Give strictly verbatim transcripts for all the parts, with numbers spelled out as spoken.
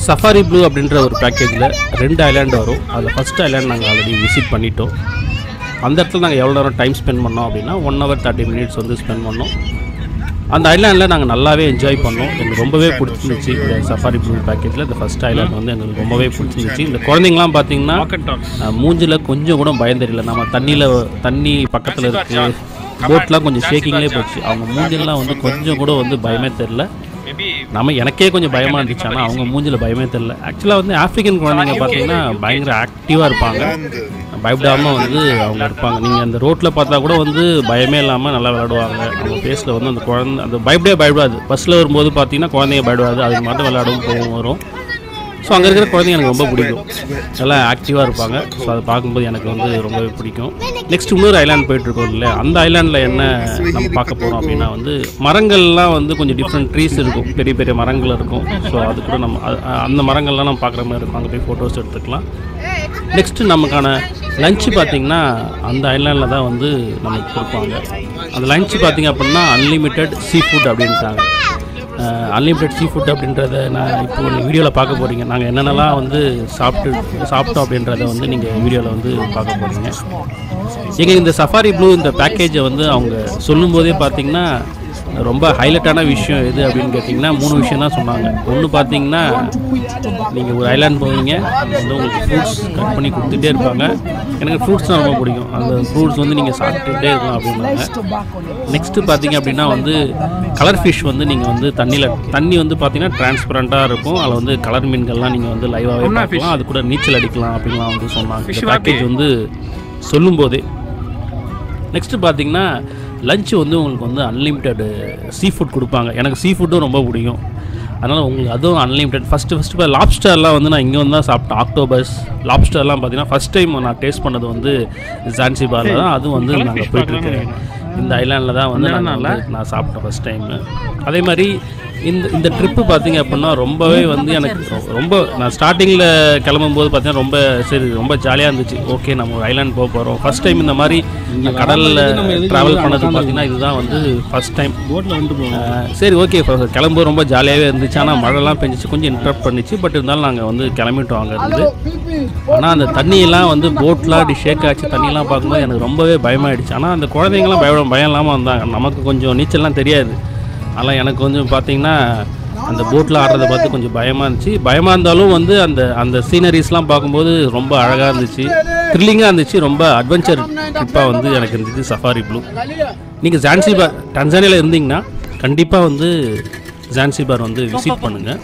Safari blue அப்படின்ற ஒரு பேக்கேஜில் ரெண்டு ஐலாண்டு வரும். அதில் ஃபஸ்ட் ஐலாண்ட் நாங்கள் ஆல்ரெடி விசிட் பண்ணிட்டோம். அந்த இடத்துல நாங்கள் எவ்வளோ நேரம் டைம் ஸ்பெண்ட் பண்ணோம் அப்படின்னா ஒன் ஹவர் தேர்ட்டி மினிட்ஸ் வந்து ஸ்பெண்ட் பண்ணோம். அந்த ஐலாண்டில் நாங்கள் நல்லாவே என்ஜாய் பண்ணோம். எனக்கு ரொம்பவே பிடிச்சிருந்துச்சு இந்த சஃபாரி ப்ளூ பேக்கேஜில். இந்த ஃபஸ்ட் ஐலாண்ட் வந்து எங்களுக்கு ரொம்பவே பிடிச்சிருந்துச்சு. இந்த குழந்தைங்களாம் பார்த்தீங்கன்னா மூஞ்சில் கொஞ்சம் கூட பயம் தெரியல. நம்ம தண்ணியில் தண்ணி பக்கத்தில் இருக்குது, போட்லாம் கொஞ்சம் ஷேக்கிங்லேயே போச்சு. அவங்க மூஞ்சிலாம் வந்து கொஞ்சம் கூட வந்து பயமே தெரில. நம்ம எனக்கே கொஞ்சம் பயமாக இருந்துச்சு, ஆனால் அவங்க மூஞ்சில் பயமே தெரில. ஆக்சுவலாக வந்து ஆஃப்ரிக்கன் குழந்தைங்க பார்த்தீங்கன்னா பயங்கர ஆக்டிவாக இருப்பாங்க, பயப்படாமல் வந்து அவங்க இருப்பாங்க. நீங்கள் அந்த ரோட்டில் பார்த்தா கூட வந்து பயமே இல்லாமல் நல்லா விளையாடுவாங்க. அவங்க ஃபேஸில் வந்து அந்த குழந்தை அந்த பயப்படே பயப்படாது. பஸ்ஸில் வரும்போது பார்த்தீங்கன்னா குழந்தைங்க பயப்படாது, அதுக்கு மட்டும் விளையாடவும் போகும் வரும். ஸோ அங்கே இருக்கிற குழந்தைங்க எனக்கு ரொம்ப பிடிக்கும், நல்லா ஆக்டிவாக இருப்பாங்க. ஸோ அதை பார்க்கும்போது எனக்கு வந்து ரொம்பவே பிடிக்கும். நெக்ஸ்ட் இன்னொரு ஐலாண்ட் போயிட்டுருக்கோம் இல்லை, அந்த ஐலாண்டில் என்ன நம்ம பார்க்க போகிறோம் அப்படின்னா வந்து மரங்கள்லாம் வந்து கொஞ்சம் டிஃப்ரெண்ட் ட்ரீஸ் இருக்கும், பெரிய பெரிய மரங்கள் இருக்கும். ஸோ அது கூட நம்ம அந்த மரங்கள்லாம் நம்ம பார்க்குற மாதிரி இருக்கும். அங்கே போய் ஃபோட்டோஸ் எடுத்துக்கலாம். நெக்ஸ்ட்டு நமக்கான லஞ்சு பார்த்திங்கன்னா அந்த ஐலாண்டில் தான் வந்து நமக்கு கொடுப்பாங்க. அந்த லஞ்சு பார்த்திங்க அப்படின்னா அன்லிமிட்டெட் சீ ஃபுட் அப்படின்ட்டாங்க. அன்லிமிட்டட் சீ ஃபுட் அப்படின்றத நான் இப்போ நீங்கள் வீடியோவில் பார்க்க போகிறீங்க. நாங்கள் என்னென்னலாம் வந்து சாப்பிட்டு சாப்பிட்டோம் அப்படின்றத வந்து நீங்கள் வீடியோவில் வந்து பார்க்க போகிறீங்க. எங்கள் இந்த சஃபாரி ப்ளூ இந்த பேக்கேஜை வந்து அவங்க சொல்லும்போதே பார்த்திங்கன்னா ரொம்ப ஹைலைட்டான விஷயம் எது அப்படின்னு கேட்டிங்கன்னா மூணு விஷயம் தான் சொன்னாங்க. ஒன்று பார்த்திங்கன்னா நீங்கள் ஒரு ஐலாண்ட் போவீங்க, வந்து உங்களுக்கு ஃப்ரூட்ஸ் கட் பண்ணி கொடுத்துட்டே இருப்பாங்க. எனக்கு ஃப்ரூட்ஸ் தான் ரொம்ப பிடிக்கும். அந்த ஃப்ரூட்ஸ் வந்து நீங்கள் சாப்பிட்டுட்டே இருக்கலாம் அப்படின்னாங்க. நெக்ஸ்ட்டு பார்த்திங்க அப்படின்னா வந்து கலர் ஃபிஷ் வந்து நீங்கள் வந்து தண்ணியில் தண்ணி வந்து பார்த்திங்கன்னா டிரான்ஸ்பரண்ட்டாக இருக்கும். அதில் வந்து கலர் மீன்கள்லாம் நீங்கள் வந்து லைவாகவே பார்க்கலாம், அது கூட நீச்சல் அடிக்கலாம் அப்படின்லாம் வந்து சொன்னாங்க இந்த பேக்கேஜ் வந்து சொல்லும்போதே. நெக்ஸ்ட்டு பார்த்திங்கன்னா லஞ்சு வந்து உங்களுக்கு வந்து அன்லிமிட்டெட் சீ ஃபுட் கொடுப்பாங்க. எனக்கு சீ ஃபுட்டும் ரொம்ப பிடிக்கும், அதனால் உங்களுக்கு அதுவும் அன்லிமிட்டெட். ஃபஸ்ட்டு ஃபஸ்ட்டு இப்போ லாப்ஸ்டர்லாம் வந்து நான் இங்கே வந்து தான் சாப்பிட்டேன். ஆக்டோபஸ் லாப்ஸ்டர்லாம் பார்த்தீங்கன்னா ஃபஸ்ட் டைம் நான் டேஸ்ட் பண்ணது வந்து ஜான்சிபாரில் தான். அதுவும் வந்து நாங்கள் போயிட்டுருக்கேன் இந்த ஐலாண்டில் தான் வந்து நான் நான் சாப்பிட்டேன் ஃபஸ்ட் டைமு. அதே மாதிரி இந்த இந்த ட்ரிப்பு பார்த்திங்க அப்படின்னா ரொம்பவே வந்து எனக்கு ரொம்ப நான் ஸ்டார்டிங்கில் கிளம்பும்போது பார்த்தீங்கன்னா ரொம்ப சரி ரொம்ப ஜாலியாக இருந்துச்சு. ஓகே நம்ம ஒரு ஐலாண்ட் போக போகிறோம். ஃபஸ்ட் டைம் இந்த மாதிரி கடலில் ட்ராவல் பண்ணது பார்த்திங்கன்னா இதுதான் வந்து ஃபஸ்ட் டைம் போட்டில் வந்து போவோம். சரி ஓகே கிளம்பும்போது ரொம்ப ஜாலியாகவே இருந்துச்சு. ஆனால் மழைலாம் பெஞ்சிச்சு, கொஞ்சம் இன்டரப்ட் பண்ணிச்சு. பட் இருந்தாலும் நாங்கள் வந்து கிளம்பிட்டோம் அங்கேருந்து. ஆனால் அந்த தண்ணியெல்லாம் வந்து போட்லாம் அப்படி ஷேக் ஆச்சு, தண்ணியெல்லாம் பார்க்கும்போது எனக்கு ரொம்பவே பயமாகிடுச்சு. ஆனால் அந்த குழந்தைங்களாம் பயம் பயம் இல்லாமல் வந்தாங்க. நமக்கு கொஞ்சம் நீச்சல்லாம் தெரியாது, ஆனால் எனக்கு கொஞ்சம் பார்த்திங்கன்னா அந்த போட்டில் ஆடுறதை பார்த்து கொஞ்சம் பயமாக இருந்துச்சு. பயமாக இருந்தாலும் வந்து அந்த அந்த சீனரிஸ்லாம் பார்க்கும்போது ரொம்ப அழகாக இருந்துச்சு, த்ரில்லிங்காக இருந்துச்சு. ரொம்ப அட்வென்ச்சர் ட்ரிப்பாக வந்து எனக்கு இருந்துச்சு சஃபாரி ப்ளூ. நீங்கள் ஜான்சிபார் டான்சானியாவில் இருந்தீங்கன்னா கண்டிப்பாக வந்து ஜான்சிபார் வந்து விசிட் பண்ணுங்கள்.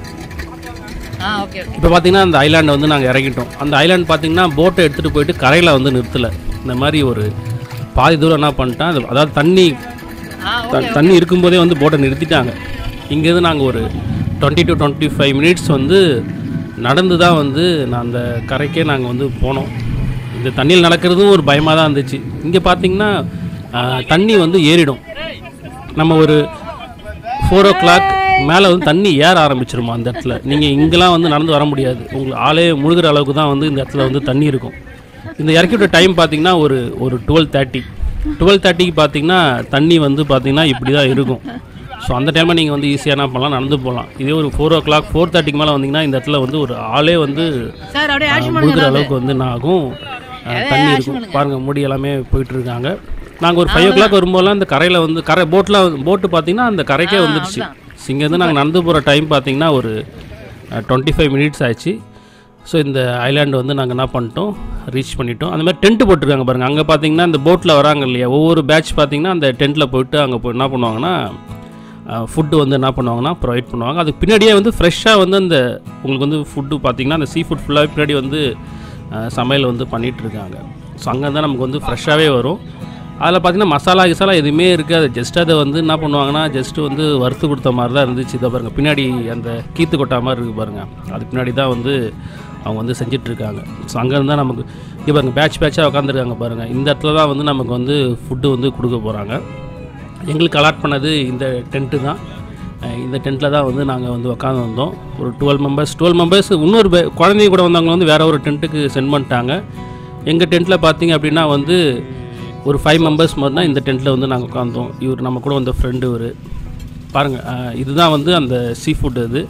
இப்போ பார்த்திங்கன்னா அந்த ஐலாண்டை வந்து நாங்கள் இறங்கிட்டோம். அந்த ஐலாண்ட் பார்த்திங்கன்னா போட்டை எடுத்துகிட்டு போயிட்டு கரையில் வந்து நிறுத்தலை. இந்த மாதிரி ஒரு பாதி தூரம் என்ன பண்ணிட்டேன், அதாவது தண்ணி தண்ணி இருக்கும்போதே வந்து போட்டை நிறுத்திட்டாங்க. இங்கேருந்து நாங்கள் ஒரு twenty to twenty five minutes வந்து நடந்து தான் வந்து நான் அந்த கரைக்கே நாங்கள் வந்து போனோம். இந்த தண்ணியில் நடக்கிறதும் ஒரு பயமாக தான் இருந்துச்சு. இங்கே பார்த்திங்கன்னா தண்ணி வந்து ஏறிடும். நம்ம ஒரு ஃபோர் ஓ கிளாக் மேலே வந்து தண்ணி ஏற ஆரம்பிச்சிருமா அந்த இடத்துல. நீங்கள் இங்கெல்லாம் வந்து நடந்து வர முடியாது, உங்களுக்கு ஆளே முழுகிற அளவுக்கு தான் வந்து இந்த இடத்துல வந்து தண்ணி இருக்கும். இந்த இறக்கிவிட்ட டைம் பார்த்திங்கன்னா ஒரு ஒரு டுவெல் தேர்ட்டி டுவெல் தேர்ட்டிக்கு பார்த்தீங்கன்னா தண்ணி வந்து பார்த்தீங்கன்னா இப்படி தான் இருக்கும். ஸோ அந்த டைமில் நீங்கள் வந்து ஈஸியாக என்ன பண்ணலாம், நடந்து போகலாம். இதே ஒரு ஃபோர் ஓ கிளாக் ஃபோர் தேர்ட்டிக்கு மேலே வந்தீங்கன்னா இந்த இடத்துல வந்து ஒரு ஆளே வந்து முழுகிற அளவுக்கு வந்து என்ன ஆகும், தண்ணி இருக்கும். பாருங்கள் முடி எல்லாமே போயிட்டுருக்காங்க. நாங்கள் ஒரு ஃபைவ் ஓ கிளாக் வரும்போதெல்லாம் இந்த கரையில் வந்து கரை போட்டில் போட்டு பார்த்திங்கன்னா அந்த கரைக்கே வந்துடுச்சு. இங்கேருந்து நாங்கள் நடந்து போகிற டைம் பார்த்திங்கன்னா ஒரு டுவெண்ட்டி ஃபைவ் மினிட்ஸ் ஆயிடுச்சு. ஸோ இந்த ஐலாண்டு வந்து நாங்கள் என்ன பண்ணிட்டோம், ரீச் பண்ணிட்டோம். அந்த மாதிரி டென்ட்டு போட்டிருக்காங்க பாருங்கள். அங்கே பார்த்தீங்கன்னா இந்த போட்டில் வராங்க இல்லையா, ஒவ்வொரு பேட்ச் பார்த்திங்கன்னா அந்த டென்ட்டில் போய்ட்டு அங்கே போய் என்ன பண்ணுவாங்கன்னா ஃபுட்டு வந்து என்ன பண்ணுவாங்கன்னா ப்ரொவைட் பண்ணுவாங்க. அதுக்கு பின்னாடியே வந்து ஃப்ரெஷ்ஷாக வந்து அந்த உங்களுக்கு வந்து ஃபுட்டு பார்த்திங்கன்னா அந்த சீ ஃபுட் ஃபுல்லாக பின்னாடி வந்து சமையல் வந்து பண்ணிகிட்ருக்காங்க. ஸோ அங்கே தான் நமக்கு வந்து ஃப்ரெஷ்ஷாகவே வரும். அதில் பார்த்திங்கன்னா மசாலா கிசாலா எதுவுமே இருக்காது. ஜஸ்ட் அதை வந்து என்ன பண்ணுவாங்கன்னா ஜஸ்ட்டு வந்து வறுத்து கொடுத்த மாதிரி தான் இருந்துச்சு. இதை பாருங்கள் பின்னாடி அந்த கீத்து கொட்டா மாதிரி இருக்குது பாருங்கள், அது பின்னாடி தான் வந்து அவங்க வந்து செஞ்சிட்ருக்காங்க. ஸோ அங்கே இருந்தால் நமக்கு இங்கே பாருங்கள் பேட்ச் பேட்சாக உட்காந்துருக்காங்க பாருங்கள். இந்த இடத்துல தான் வந்து நமக்கு வந்து ஃபுட்டு வந்து கொடுக்க போகிறாங்க. எங்களுக்கு அலாட் பண்ணது இந்த டென்ட்டு தான். இந்த டென்ட்டில் தான் வந்து நாங்கள் வந்து உட்காந்து வந்தோம். ஒரு டுவெல் மெம்பர்ஸ் டுவெல் மெம்பர்ஸ் இன்னொரு குழந்தைங்க கூட வந்தவங்க வந்து வேறு ஒரு டென்ட்டுக்கு சென்ட் பண்ணிட்டாங்க. எங்கள் டென்ட்டில் பார்த்திங்க அப்படின்னா வந்து ஒரு ஃபைவ் மெம்பர்ஸ் மாதிரி தான் இந்த டென்ட்டில் வந்து நாங்கள் உட்காந்தோம். இவர் நம்ம கூட வந்த ஃப்ரெண்டு இவர் பாருங்கள். இதுதான் வந்து அந்த சீ ஃபுட். இது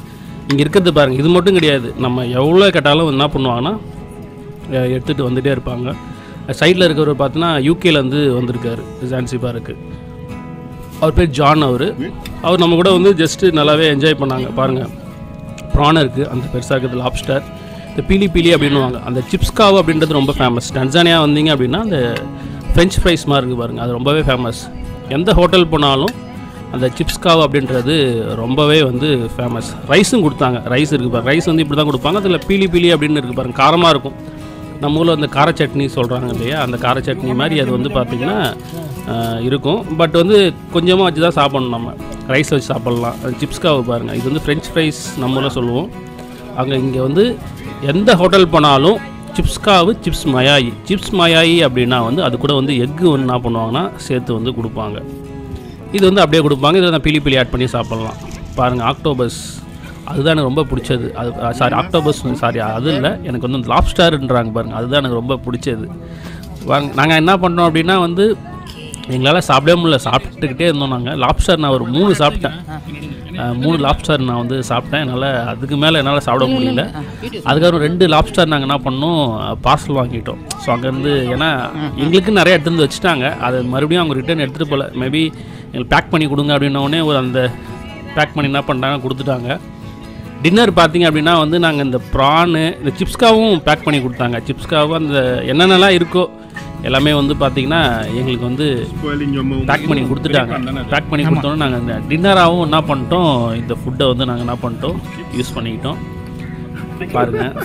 இங்கே இருக்கிறது பாருங்கள். இது மட்டும் கிடையாது, நம்ம எவ்வளோ கேட்டாலும் என்ன பண்ணுவாங்கன்னா எடுத்துகிட்டு வந்துகிட்டே இருப்பாங்க. சைடில் இருக்கிறவர் பார்த்தீங்கன்னா யூகேலேருந்து வந்திருக்காரு ஜான்சிபாருக்கு. அவர் பேர் ஜான். அவர் அவர் நம்ம கூட வந்து ஜஸ்ட்டு நல்லாவே என்ஜாய் பண்ணாங்க. பாருங்கள், ப்ரான் இருக்குது, அந்த பெருசாக இருக்குது லாப்ஸ்டர், இந்த பீலி பீலி அப்படின்னுவாங்க. அந்த சிப்ஸ் காவு அப்படின்றது ரொம்ப ஃபேமஸ். டன்சானியா வந்தீங்க அப்படின்னா அந்த ஃப்ரெஞ்ச் ஃப்ரைஸ் மாதிரி இருக்குது பாருங்கள், அது ரொம்பவே ஃபேமஸ். எந்த ஹோட்டல் போனாலும் அந்த சிப்ஸ் காவு அப்படின்றது ரொம்பவே வந்து ஃபேமஸ். ரைஸும் கொடுத்தாங்க, ரைஸ் இருக்குது பாருங்கள். ரைஸ் வந்து இப்படி தான் கொடுப்பாங்க. அதில் பீலி பீலி அப்படின்னு இருக்குது பாருங்கள், காரமாக இருக்கும். நம்ம ஊரில் வந்து கார சட்னி சொல்கிறாங்க இல்லையா, அந்த கார சட்னி மாதிரி அது வந்து பார்த்திங்கன்னா இருக்கும். பட் வந்து கொஞ்சமாக வச்சு தான் சாப்பிடணும், நம்ம ரைஸ் வச்சு சாப்பிட்லாம். அது சிப்ஸ் காவு பாருங்கள், இது வந்து ஃப்ரெஞ்ச் ஃப்ரைஸ் நம்ம ஊரில் சொல்லுவோம். அங்கே இங்கே வந்து எந்த ஹோட்டல் போனாலும் சிப்ஸ் காவு, சிப்ஸ் மயாயி. சிப்ஸ் மயாயி அப்படின்னா வந்து அது கூட வந்து எக்கு வந்து என்ன பண்ணுவாங்கன்னா சேர்த்து வந்து கொடுப்பாங்க. இது வந்து அப்படியே கொடுப்பாங்க. இதில் நான் பிலி பிலி ஆட் பண்ணி சாப்பிட்லாம். பாருங்கள், ஆக்டோபஸ் அதுதான் எனக்கு ரொம்ப பிடிச்சது. அது சாரி ஆக்டோபஸ் சாரி அது இல்லை, எனக்கு வந்து லாப்ஸ்டர்ன்றாங்க பாருங்கள், அதுதான் எனக்கு ரொம்ப பிடிச்சது. வாங்க, நாங்கள் என்ன பண்ணோம் அப்படின்னா வந்து எங்களால் சாப்பிடவே முடியல, சாப்பிட்டுக்கிட்டே இருந்தோம். நாங்கள் லாப்ஸ்டர் நான் ஒரு மூணு சாப்பிட்டேன், மூணு லாப்ஸ்டர் நான் வந்து சாப்பிட்டேன். என்னால் அதுக்கு மேலே என்னால் சாப்பிட முடியல. அதுக்கப்புறம் ரெண்டு லாப்ஸ்டர் நாங்கள் என்ன பண்ணோம், பார்சல் வாங்கிட்டோம். ஸோ அங்கேருந்து ஏன்னா எங்களுக்கு நிறைய எடுத்து வந்து வச்சுட்டாங்க, அதை மறுபடியும் அவங்க ரிட்டர்ன் எடுத்துகிட்டு போகல. மேபி எங்களுக்கு பேக் பண்ணி கொடுங்க அப்படின்னோடனே ஒரு அந்த பேக் பண்ணி என்ன பண்ணிட்டாங்க, கொடுத்துட்டாங்க. டின்னர் பார்த்திங்க அப்படின்னா வந்து நாங்கள் இந்த ப்ரானு, இந்த சிப்ஸ்காவும் பேக் பண்ணி கொடுத்தாங்க. சிப்ஸ்காவும் அந்த என்னென்னலாம் இருக்கோ எல்லாமே வந்து பார்த்திங்கன்னா எங்களுக்கு வந்து பேக் பண்ணி கொடுத்துட்டாங்க. பேக் பண்ணி கொடுத்தோன்னே நாங்கள் இந்த டின்னராகவும் என்ன பண்ணிட்டோம், இந்த ஃபுட்டை வந்து நாங்கள் என்ன பண்ணிட்டோம், யூஸ் பண்ணிக்கிட்டோம். பாருங்கள்,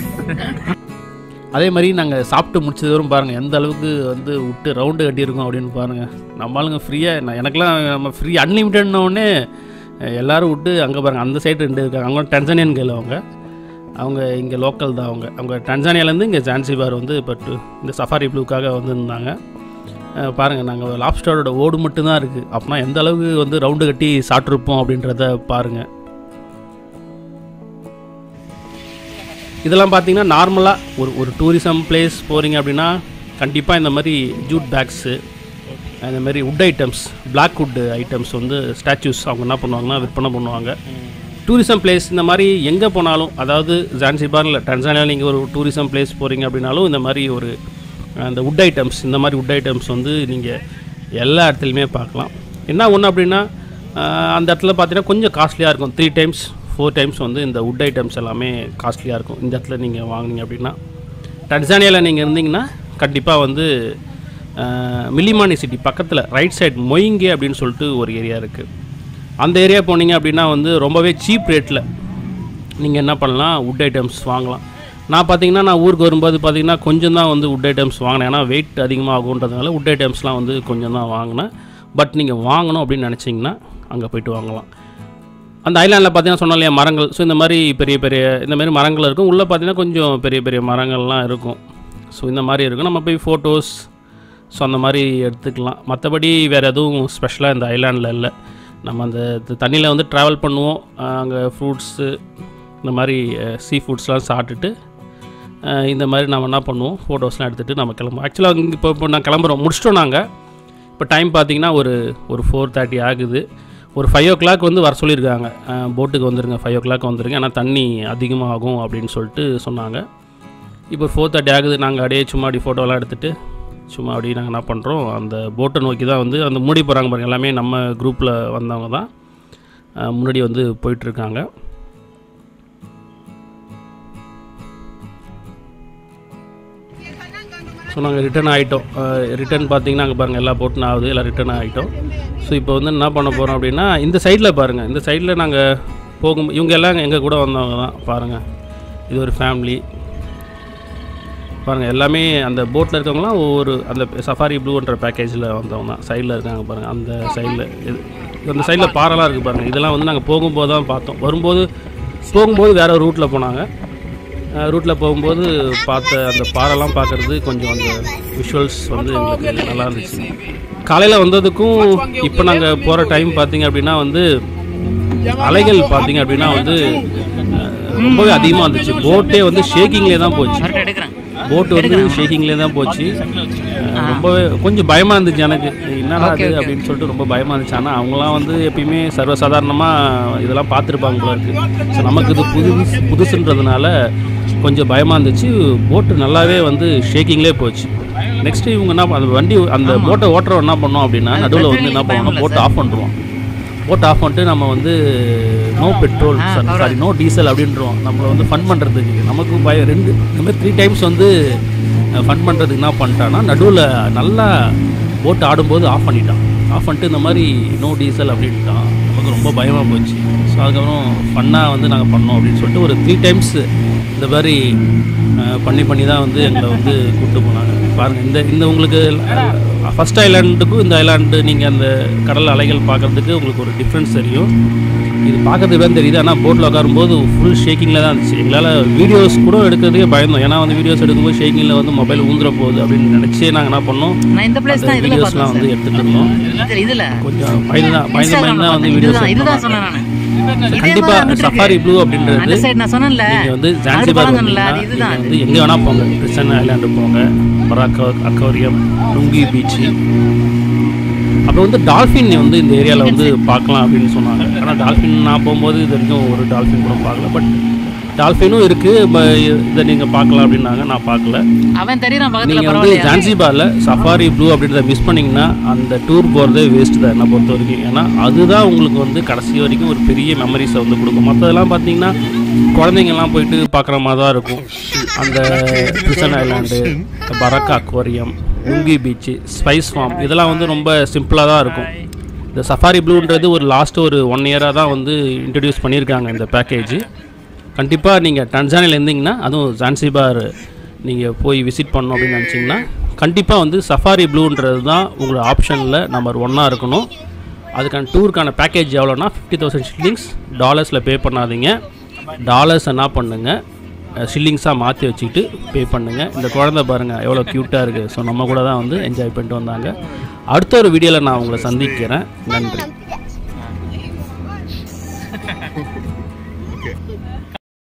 அதே மாதிரி நாங்கள் சாப்பிட்டு முடிச்சது வரும் பாருங்கள் எந்த அளவுக்கு வந்து விட்டு ரவுண்டு கட்டியிருக்கோம் அப்படின்னு பாருங்கள். நம்மளுங்க ஃப்ரீயாக, நான் எனக்குலாம் நம்ம ஃப்ரீ அன்லிமிட்டட்னோடனே எல்லோரும் விட்டு அங்கே பாருங்கள், அந்த சைடு ரெண்டு இருக்காங்க. அவங்க டன்சானியன் கேள், அவங்க அவங்க இங்கே லோக்கல் தான். அவங்க அவங்க டன்சானியாலேருந்து இங்கே ஜான்சிபார் வந்து இப்போ இந்த சஃபாரி ப்ளூக்காக வந்துருந்தாங்க. பாருங்கள், நாங்கள் லாப்ஸ்டரோட ஓடு மட்டும்தான் இருக்குது. அப்படின்னா எந்த அளவுக்கு வந்து ரவுண்டு கட்டி சாப்பிட்ருப்போம் அப்படின்றத பாருங்கள். இதெல்லாம் பார்த்திங்கன்னா நார்மலாக ஒரு ஒரு டூரிசம் பிளேஸ் போகிறீங்க அப்படின்னா கண்டிப்பாக இந்த மாதிரி ஜூட் பேக்ஸு, இந்த மாதிரி wood items, black wood items வந்து ஸ்டாச்சூஸ் அவங்க என்ன பண்ணுவாங்கன்னா விற்பனை பண்ணுவாங்க. டூரிசம் பிளேஸ் இந்த மாதிரி எங்கே போனாலும், அதாவது ஜான்சிபார் இல்லை டன்சானியாவில் நீங்கள் ஒரு டூரிசம் பிளேஸ் போகிறீங்க அப்படின்னாலும் இந்த மாதிரி ஒரு அந்த வுட் ஐட்டம்ஸ், இந்த மாதிரி வுட் ஐட்டம்ஸ் வந்து நீங்கள் எல்லா இடத்துலையுமே பார்க்கலாம். என்ன ஒன்று அப்படின்னா அந்த இடத்துல பார்த்தீங்கன்னா கொஞ்சம் காஸ்ட்லியாக இருக்கும். த்ரீ டைம்ஸ் ஃபோர் டைம்ஸ் வந்து இந்த வுட் ஐட்டம்ஸ் எல்லாமே காஸ்ட்லியாக இருக்கும் இந்த இடத்துல நீங்கள் வாங்கினீங்க அப்படின்னா. டன்சானியாவில் நீங்கள் இருந்தீங்கன்னா கண்டிப்பாக வந்து மிலிமானி சிட்டி பக்கத்தில் ரைட் சைடு மொயிங்கே அப்படின்னு சொல்லிட்டு ஒரு ஏரியா இருக்குது. அந்த ஏரியா போனீங்க அப்படின்னா வந்து ரொம்பவே சீப் ரேட்டில் நீங்கள் என்ன பண்ணலாம், வுட் ஐட்டம்ஸ் வாங்கலாம். நான் பார்த்தீங்கன்னா நான் ஊருக்கு வரும்போது பார்த்தீங்கன்னா கொஞ்சம் தான் வந்து வுட் ஐட்டம்ஸ் வாங்கினேன். ஏன்னா வெயிட் அதிகமாக ஆகுன்றதுனால வுட் ஐட்டம்ஸ்லாம் வந்து கொஞ்சம் தான் வாங்கினேன். பட் நீங்கள் வாங்கணும் அப்படின்னு நினச்சிங்கன்னா அங்கே போய்ட்டு வாங்கலாம். அந்த ஐலாண்டில் பார்த்தீங்கன்னா சொன்னோம் இல்லையா மரங்கள். ஸோ இந்த மாதிரி பெரிய பெரிய இந்த மாதிரி மரங்கள் இருக்கும். உள்ளே பார்த்தீங்கன்னா கொஞ்சம் பெரிய பெரிய மரங்கள்லாம் இருக்கும். ஸோ இந்த மாதிரி இருக்கும். நம்ம போய் ஃபோட்டோஸ் ஸோ அந்த மாதிரி எடுத்துக்கலாம். மற்றபடி வேறு எதுவும் ஸ்பெஷலாக இந்த ஐலாண்டில் இல்லை. நம்ம அந்த தண்ணியில் வந்து ட்ராவல் பண்ணுவோம். அங்கே ஃப்ரூட்ஸு இந்த மாதிரி சீ ஃபுட்ஸ்லாம் சாப்பிட்டுட்டு இந்த மாதிரி நம்ம என்ன பண்ணுவோம், ஃபோட்டோஸ்லாம் எடுத்துகிட்டு நம்ம கிளம்புவோம். ஆக்சுவலாக இங்கே இப்போ இப்போ நான் கிளம்புறோம், முடிச்சிட்டோம் நாங்கள். இப்போ டைம் பார்த்திங்கன்னா ஒரு ஒரு ஃபோர் தேர்ட்டி ஆகுது. ஒரு ஃபைவ் ஓ கிளாக் வந்து வர சொல்லியிருக்காங்க, போட்டுக்கு வந்துடுங்க, ஃபைவ் ஓ கிளாக் வந்துடுங்க, ஏன்னா தண்ணி அதிகமாகும் அப்படின்னு சொல்லிட்டு சொன்னாங்க. இப்போ ஃபோர் தேர்ட்டி ஆகுது. நாங்கள் அப்படியே சும்மா அப்படி ஃபோட்டோலாம் எடுத்துகிட்டு சும்மா அப்படி நாங்கள் என்ன பண்ணுறோம், அந்த போட்டை நோக்கி தான் வந்து அந்த மூடி போகிறாங்க பாருங்கள், எல்லாமே நம்ம குரூப்பில் வந்தவங்க தான் முன்னாடி வந்து போயிட்டுருக்காங்க. ஸோ நாங்கள் ரிட்டன் ஆகிட்டோம். ரிட்டன் பார்த்திங்கன்னா அங்கே பாருங்கள் எல்லா போட்டும் ஆகுது, எல்லாம் ரிட்டன் ஆகிட்டோம். ஸோ இப்போ வந்து என்ன பண்ண போகிறோம் அப்படின்னா இந்த சைடில் பாருங்கள், இந்த சைடில் நாங்கள் போகும் இவங்க எல்லாம் எங்கள் கூட வந்தவங்க தான். பாருங்கள், இது ஒரு ஃபேமிலி பாருங்கள். எல்லாமே அந்த போட்டில் இருக்கவங்களாம் ஒவ்வொரு அந்த சஃபாரி ப்ளூன்ற பேக்கேஜில் வந்தவங்க தான். சைடில் இருக்காங்க பாருங்கள், அந்த சைடில் இது அந்த சைடில் பாறைலாம் இருக்குது பாருங்கள். இதெல்லாம் வந்து நாங்கள் போகும்போது தான் பார்த்தோம். வரும்போது போகும்போது வேறு ஒரு ரூட்டில் போனாங்க. ரூட்டில் போகும்போது பார்த்த அந்த பாறைலாம் பார்க்குறது கொஞ்சம் அந்த விஷுவல்ஸ் வந்து எங்களுக்கு நல்லா இருந்துச்சு. காலையில் வந்ததுக்கும் இப்போ நாங்கள் போகிற டைம் பார்த்திங்க அப்படின்னா வந்து அலைகள் பார்த்திங்க அப்படின்னா வந்து ரொம்பவே அதிகமாக இருந்துச்சு. போட்டே வந்து ஷேக்கிங்லேயே தான் போச்சு. போட் வந்து ஷேக்கிங்லேயே தான் போச்சு. ரொம்பவே கொஞ்சம் பயமாக இருந்துச்சு எனக்கு, என்னடா அது அப்படின்னு சொல்லிட்டு ரொம்ப பயமாக இருந்துச்சு. ஆனால் அவங்களாம் வந்து எப்பயுமே சர்வசாதாரணமாக இதெல்லாம் பார்த்துருப்பாங்க போல இருக்குது. ஸோ நமக்கு இது புது புதுசுன்றதுனால கொஞ்சம் பயமாக இருந்துச்சு. போட்டு நல்லாவே வந்து ஷேக்கிங்லேயே போச்சு. நெக்ஸ்ட்டு இவங்க என்ன அந்த வண்டி அந்த போட்டை ஓட்டுறோம் என்ன பண்ணோம் அப்படின்னா, நடுவில் வந்து என்ன பண்ணுவோம்னா போட்டை ஆஃப் பண்ணுறோம். போட்டை ஆஃப் பண்ணிட்டு நம்ம வந்து no petrol sorry no diesel அப்படின்றோம். நம்மளை வந்து ஃபன் பண்ணுறதுக்கு நமக்கு பயம். ரெண்டு இந்த மாதிரி த்ரீ டைம்ஸ் வந்து ஃபன் பண்ணுறதுக்கு என்ன பண்ணிட்டான்னா, நடுவில் நல்லா போட்டு ஆடும்போது ஆஃப் பண்ணிட்டான். ஆஃப் பண்ணிட்டு இந்த மாதிரி நோ டீசல் அப்படின்ட்டான். நமக்கு ரொம்ப பயமாக போச்சு. ஸோ அதுக்கப்புறம் ஃபன்னாக வந்து நாங்கள் பண்ணோம் அப்படின்னு சொல்லிட்டு ஒரு த்ரீ டைம்ஸ் இந்த மாதிரி பண்ணி பண்ணி தான் வந்து எங்களை வந்து கூப்பிட்டு போனாங்க. பாருங்கள், இந்த இந்த உங்களுக்கு ஃபஸ்ட் ஐலாண்டுக்கும் இந்த ஐலாண்டு நீங்கள் அந்த கடல் அலைகள் பார்க்குறதுக்கு உங்களுக்கு ஒரு டிஃப்ரென்ஸ் தெரியும். இது பார்க்கறதுக்கு தான் தெரியுது. ஆனால் போட்டில் உட்காரும்போது ஃபுல் ஷேக்கிங்கில் தான் இருந்துச்சு. எங்களால் வீடியோஸ் கூட எடுக்கிறதுக்கே பயந்தோம். ஏன்னா வந்து வீடியோஸ் எடுக்கும்போது ஷேக்கிங்கில் வந்து மொபைல் ஊந்துற போகுது அப்படின்னு நினச்சி நாங்கள் என்ன பண்ணோம், வீடியோஸ்லாம் வந்து எடுத்துகிட்டு இருந்தோம். கொஞ்சம் பயந்து தான் பயந்து பயந்து தான் வந்து வீடியோஸ் எடுத்தோம். கண்டிப்பாக சஃபாரி ப்ளூ அப்படின்றது நீங்கள் வந்து ஜான்சிபார் வந்தீங்கன்னா நீங்கள் வந்து எங்கே வேணால் போங்க. பிரிசன் ஐலாண்டு போங்க, பராக் அக்வேரியம், லுங்கி பீச்சு, அப்புறம் வந்து டால்ஃபின் வந்து இந்த ஏரியாவில் வந்து பார்க்கலாம் அப்படின்னு சொன்னாங்க. ஆனால் டால்ஃபின் நான் போகும்போது இது வரைக்கும் ஒரு டால்ஃபின் கூட பார்க்கல. பட் டால்ஃபினும் இருக்குது, இதை நீங்கள் பார்க்கலாம் அப்படின்னாங்க. நான் பார்க்கல. நீங்கள் வந்து ஜான்சிபாரில் சஃபாரி ப்ளூ அப்படின்றத மிஸ் பண்ணிங்கன்னா அந்த டூர் போகிறதே வேஸ்ட்டு தான் என்னை பொறுத்த வரைக்கும். ஏன்னா அதுதான் உங்களுக்கு வந்து கடைசி வரைக்கும் ஒரு பெரிய மெமரிஸை வந்து கொடுக்கும். மற்றதெல்லாம் பார்த்தீங்கன்னா குழந்தைங்கள்லாம் போயிட்டு பார்க்குற மாதிரி தான் இருக்கும். அந்த பிரிசன் ஐலாண்டு, பராக் அக்வேரியம், லுங்கி பீச்சு, ஸ்பைஸ் ஃபார்ம் இதெல்லாம் வந்து ரொம்ப சிம்பிளாக தான் இருக்கும். இந்த சஃபாரி ப்ளூன்றது ஒரு லாஸ்ட்டு ஒரு ஒன் இயராக தான் வந்து இன்ட்ரடியூஸ் பண்ணியிருக்காங்க இந்த பேக்கேஜ். கண்டிப்பாக நீங்கள் டன்சானியில் இருந்தீங்கன்னா, அதுவும் ஜான்சிபார் நீங்கள் போய் விசிட் பண்ணணும் அப்படின்னு நினச்சிங்கன்னா, கண்டிப்பாக வந்து சஃபாரி ப்ளூன்றது தான் உங்களோட ஆப்ஷனில் நம்பர் ஒன்னாக இருக்கணும். அதுக்கான டூருக்கான பேக்கேஜ் எவ்வளோனா ஃபிஃப்டி தௌசண்ட் ஷில்லிங்ஸ். டாலர்ஸில் பே பண்ணாதீங்க. டாலர்ஸ் என்ன பண்ணுங்கள், ஷில்லிங்ஸாக மாற்றி வச்சுக்கிட்டு பே பண்ணுங்கள். இந்த குழந்தை பாருங்கள் எவ்வளோ க்யூட்டாக இருக்குது. ஸோ நம்ம கூட தான் வந்து என்ஜாய் பண்ணிட்டு வந்தாங்க. அடுத்த ஒரு வீடியோவில் நான் உங்களை சந்திக்கிறேன். நன்றி.